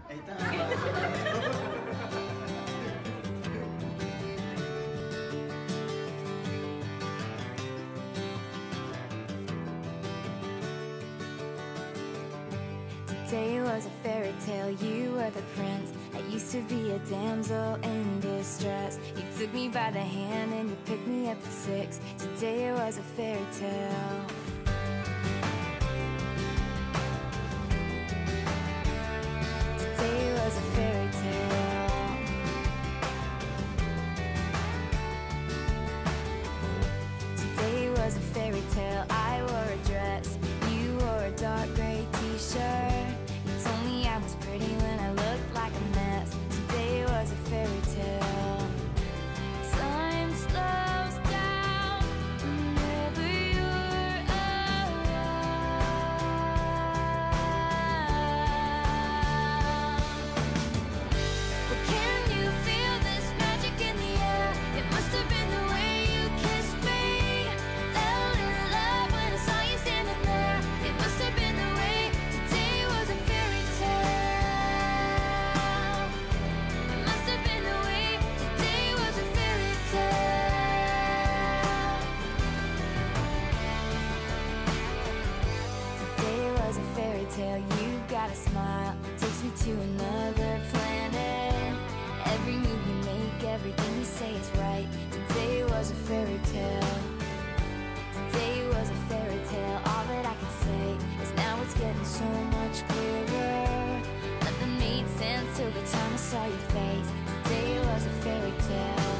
Ahí está. Today was a fairy tale, you were the prince. I used to be a damsel in distress. You took me by the hand and you picked me up at 6. Today was a fairy tale. Today was a fairy tale. Today was a fairy tale. I wore a dress, you wore a dark gray t-shirt. You told me I was pretty when I looked like a mess. Today was a fairy tale. Time slows down whenever you're around. But can you feel this magic in the air? It must have been the way you kissed me. Fell in love when I saw you standing there. It must have been the way. Today was a fairy tale. It must have been the way. Today was a fairy tale. Today was a fairy tale. You got a smile, takes me to another planet. Every move you make, everything you say is right. Today was a fairy tale. Today was a fairy tale. All that I can say is now it's getting so much clearer. Nothing made sense till the time I saw your face. Today was a fairy tale.